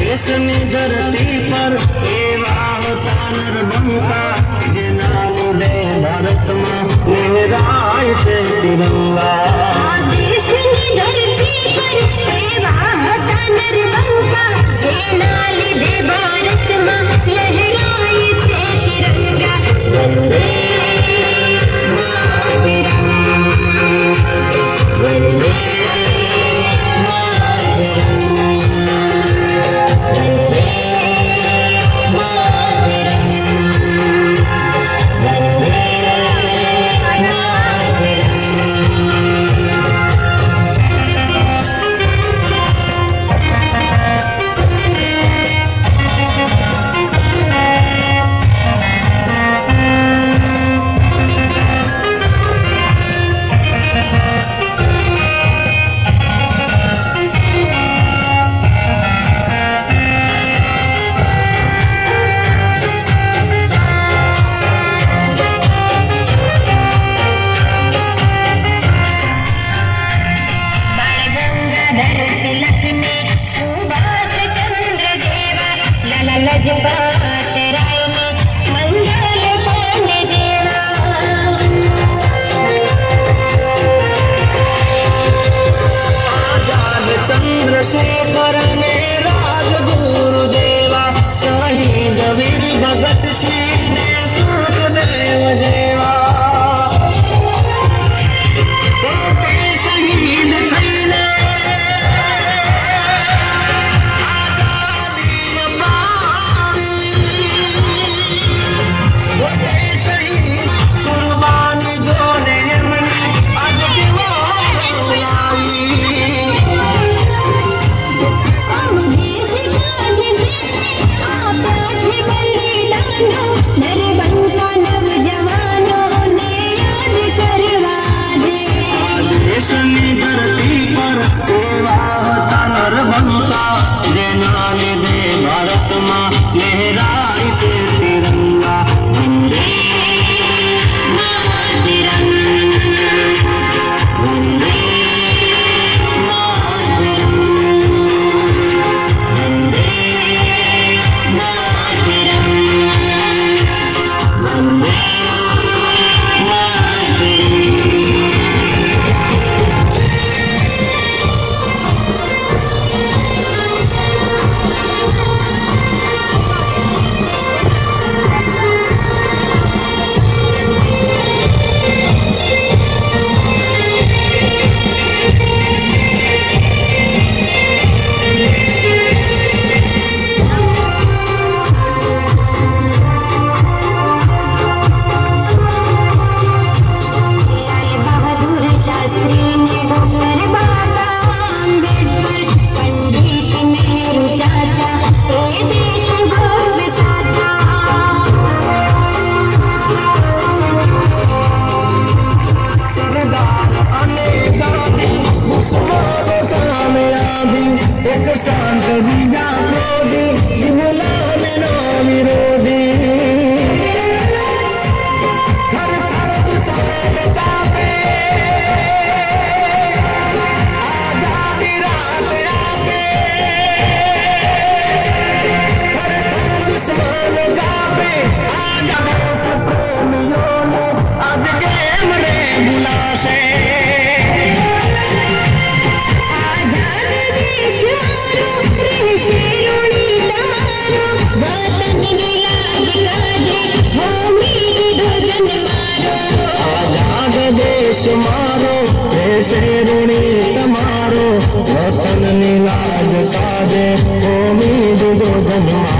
देशनी धरती पर एवा होता नरबंका जेना दे भारत में लहराए से तिरंगा। देशनी धरती पर एवा होता नरबंका जेना दे भारत में लहराए से तिरंगा। वंदे चंद्रशेखर ने राजगुरु देवा शहीद वीर भगत सिंह ने सुखदेव देवा शहीद थईने कुर्बानी जो ने यमनी आज धरती पर एवा होता नरबंका जेना दे भारत में लहराए से तिरंगा। वंदे मातरम वंदे मातरम वंदे मातरम वंदे मारो देश ऋणी तमारो वतन नी लाज काजे उम्मीद दो जन्मा।